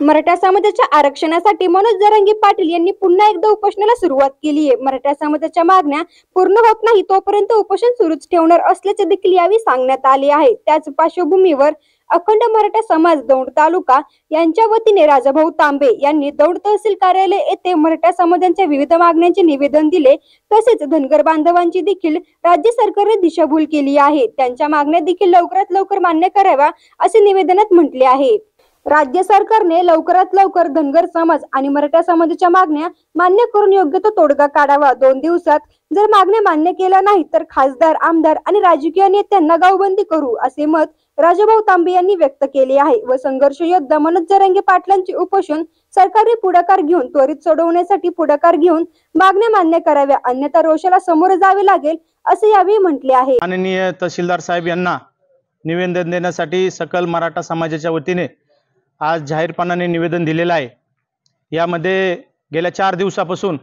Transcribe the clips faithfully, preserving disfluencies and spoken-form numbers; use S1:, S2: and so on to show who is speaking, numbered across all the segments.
S1: मराठा समाजाच्या आरक्षणासाठी मनोज जरांगे पाटील यांनी पुन्हा एकदा उपोषणाला सुरुवात केली आहे। मराठा समाजाच्या मागण्या पूर्ण होत नाही तोपर्यंत उपोषण सुरूच ठेवणार असल्याचे देखील यावेळी सांगण्यात आले आहे। त्याच पार्श्वभूमीवर अखंड मराठा समाज दौंड तालुका यांच्या वतीने राजाभाऊ तांबे यांनी दौंड तहसील कार्यालय येथे मराठा समाजांच्या विविध मागण्यांचे निवेदन दिले। तसेच धनगर बांधवांची देखील राज्य सरकारने दिशाभूल केली आहे। त्यांच्या मागण्या देखील लवकरात लवकर मान्य कराव्या असे निवेदनात म्हटले आहे। राज्य सरकारने लवकरात लवकर धनगर समाज आणि मराठा समाजाच्या मागण्या मान्य करून योग्य तो तोडगा काढावा। दोन दिवसात जर मागण्या मान्य केल्या नाही तर खासदार, आमदार आणि राजकीय नेत्यांना गावबंदी करू असे मत राजाभाऊ तांबे यांनी व्यक्त केले आहे। व संघर्ष योद्धा मनोज जरांगे पाटलांचे उपोषण सरकारने पुढाकार घेऊन त्वरित सोडवण्यासाठी पुढाकार घेऊन मागण्या मान्य कराव्या, अन्यथा रोषाला सामोरे जावे लागेल असे यावेळी म्हटले आहे।
S2: माननीय तहसीलदार साहेब यांना निवेदन देण्यासाठी सकल मराठा समाजाच्या वतीने आज जाहीरपणाने निवेदन दिलेलं आहे। यामध्ये गेल्या चार दिवसापासून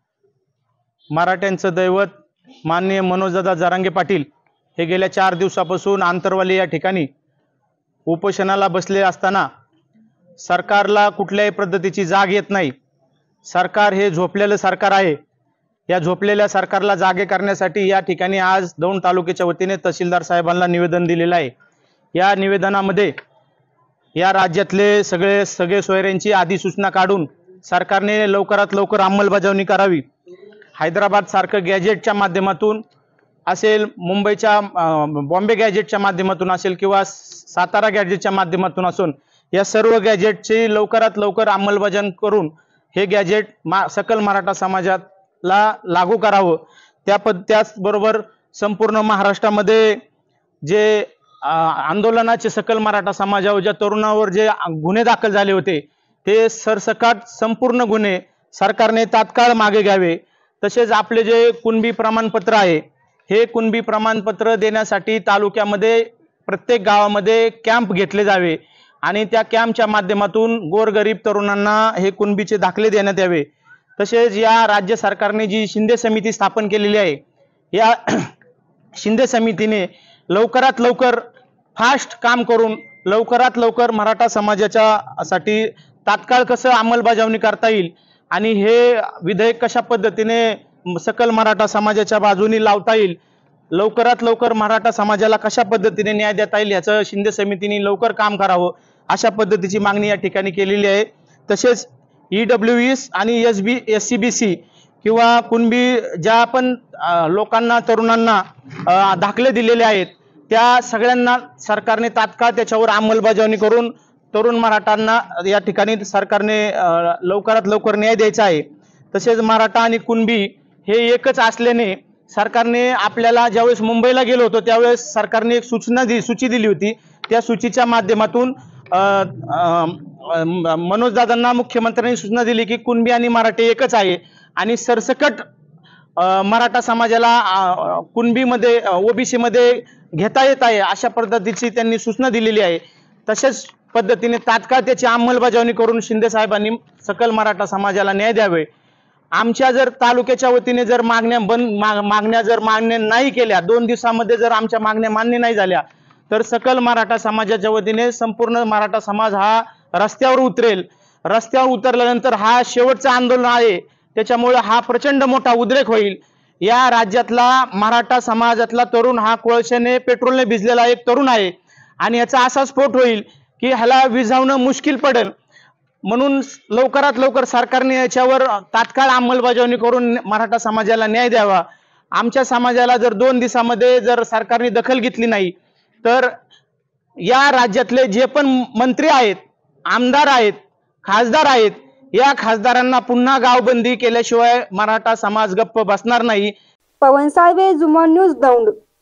S2: मराठ्यांचं दैवत माननीय मनोजदादा जरांगे पाटील हे गेल्या चार दिवसापासून आंतरवाली या ठिकाणी उपोषणाला बसले असताना सरकारला कुठल्याही पद्धतीची जाग येत नाही। सरकार हे झोपलेलं सरकार आहे। या झोपलेल्या सरकारला जागे करण्यासाठी या ठिकाणी आज दौंड तालुक्याच्या वतीने तहसीलदार साहेबांना निवेदन दिलेलं आहे। या निवेदनामध्ये या राज्यातले सगळे सगळे सोयऱ्यांची अधिसूचना काढून सरकारने लवकरात लवकर अंमलबजावणी करावी। हैदराबाद सारखं गॅजेटच्या माध्यमातून असेल, मुंबईच्या बॉम्बे गॅजेटच्या माध्यमातून असेल किंवा सातारा गॅजेटच्या माध्यमातून असून या सर्व गॅजेटची लवकरात लवकर अंमलबजावणी करून हे गॅजेट मा सकल मराठा समाजाला लागू करावं। त्या पद त्याचबरोबर संपूर्ण महाराष्ट्रामध्ये जे आंदोलनाचे सकल मराठा समाजावर ज्या तरुणावर जे गुन्हे दाखल झाले होते ते सरसकट संपूर्ण गुन्हे सरकारने तात्काळ मागे घ्यावे। तसेच आपले जे कुणबी प्रमाणपत्र आहे हे कुणबी प्रमाणपत्र देण्यासाठी तालुक्यामध्ये प्रत्येक गावामध्ये कॅम्प घेतले जावे आणि त्या कॅम्पच्या माध्यमातून गोरगरीब तरुणांना हे कुणबीचे दाखले देण्यात यावे। तसेच या राज्य सरकारने जी शिंदे समिती स्थापन केलेली आहे या शिंदे समितीने लवकरात लवकर फास्ट काम करून लवकरात लवकर मराठा समाजाच्या साठी तात्काळ कसं अंमलबजावणी करता येईल आणि हे विधेयक कशा पद्धतीने सकल मराठा समाजाच्या बाजूने लावता येईल, लवकरात लवकर मराठा समाजाला कशा पद्धतीने न्याय देता येईल याचं शिंदे समितीने लवकर काम करावं अशा पद्धतीची मागणी या ठिकाणी केलेली आहे। तसेच ईडब्ल्यूएस आणि S B S C B C किंवा कुणबी ज्या पण लोकांना तरुणांना दाखले दिलेले आहेत त्या सगळ्यांना सरकारने तात्काळ त्याच्यावर अंमलबजावणी करून तरुण मराठांना या ठिकाणी सरकारने लवकरात लवकर न्याय द्यायचा आहे। तसेच मराठा आणि कुणबी हे एकच असल्याने सरकारने आपल्याला ज्यावेळेस मुंबईला गेलो होतो त्यावेळेस सरकारने एक सूचना दिली सूची दिली होती। त्या सूचीच्या माध्यमातून मनोजदादांना मुख्यमंत्र्यांनी सूचना दिली की कुणबी आणि मराठे एकच आहे आणि सरसकट मराठा समाजाला कुणबीमध्ये ओबीसी मध्ये घेता येत आहे अशा पद्धतीची त्यांनी सूचना दिलेली आहे। तशाच पद्धतीने तात्काळ त्याची अंमलबजावणी करून शिंदे साहेबांनी सकल मराठा समाजाला न्याय द्यावे। आमच्या जर तालुक्याच्या वतीने जर मागण्या बंद मागण्या जर मान्य नाही केल्या, दोन दिवसामध्ये जर आमच्या मागण्या मान्य नाही झाल्या तर सकल मराठा समाजाच्या वतीने संपूर्ण मराठा समाज हा रस्त्यावर उतरेल। रस्त्यावर उतरल्यानंतर हा शेवटचं आंदोलन आहे, त्याच्यामुळे हा प्रचंड मोठा उद्रेक होईल। या राज्यातला मराठा समाजातला तरुण हा कोळशाने पेट्रोलने भिजलेला एक तरुण आहे आणि याचा असा स्फोट होईल की ह्याला विझवणं मुश्किल पडेल। म्हणून लवकरात लवकर सरकारने याच्यावर तात्काळ अंमलबजावणी करून मराठा समाजाला न्याय द्यावा। आमच्या समाजाला जर दोन दिवसामध्ये जर सरकारने दखल घेतली नाही तर या राज्यातले जे पण मंत्री आहेत, आमदार आहेत, खासदार आहेत, या खासदारांना पुन्हा गावबंदी केल्याशिवाय मराठा समाज गप्प बसणार नाही।
S1: पवन साळवे, जुमन न्यूज, दौंड।